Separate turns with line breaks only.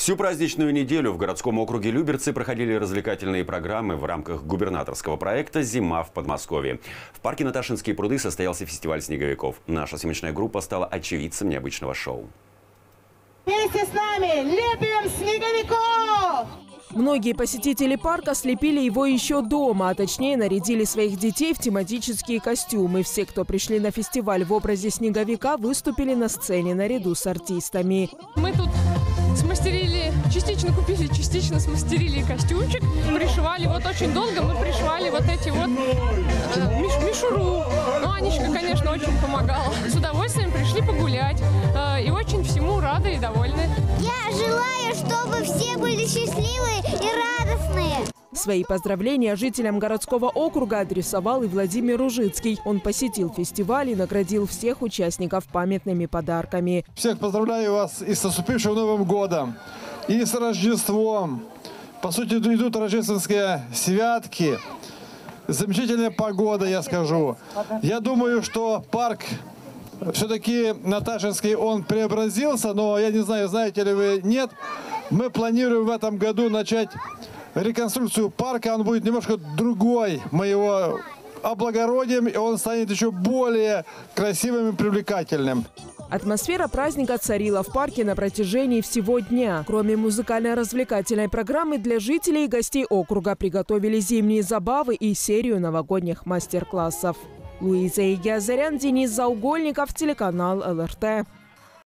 Всю праздничную неделю в городском округе Люберцы проходили развлекательные программы в рамках губернаторского проекта «Зима в Подмосковье». В парке Наташинские пруды состоялся фестиваль снеговиков. Наша съемочная группа стала очевидцем необычного шоу.
Вместе с нами лепим снеговиков!
Многие посетители парка слепили его еще дома, а точнее нарядили своих детей в тематические костюмы. Все, кто пришли на фестиваль в образе снеговика, выступили на сцене наряду с артистами.
Мы тут смастерили, частично купили, частично смастерили костюмчик, пришивали вот очень долго, мы пришивали вот эти вот мишуру. Ну, Анечка, конечно, очень помогала. С удовольствием пришли погулять и очень всему рады и довольны.
Я желаю, чтобы все были счастливые и радостные.
Свои поздравления жителям городского округа адресовал и Владимир Ружицкий. Он посетил фестиваль и наградил всех участников памятными подарками.
Всех поздравляю вас и с наступившим Новым годом, и с Рождеством. По сути, идут рождественские святки. Замечательная погода, я скажу. Я думаю, что парк все-таки Наташинский, он преобразился, но я не знаю, знаете ли вы, нет. Мы планируем в этом году начать реконструкцию парка. Он будет немножко другой. Мы его облагородим, и он станет еще более красивым и привлекательным.
Атмосфера праздника царила в парке на протяжении всего дня. Кроме музыкально-развлекательной программы, для жителей и гостей округа приготовили зимние забавы и серию новогодних мастер-классов. Луиза Игиазарян, Денис Заугольников, телеканал ЛРТ.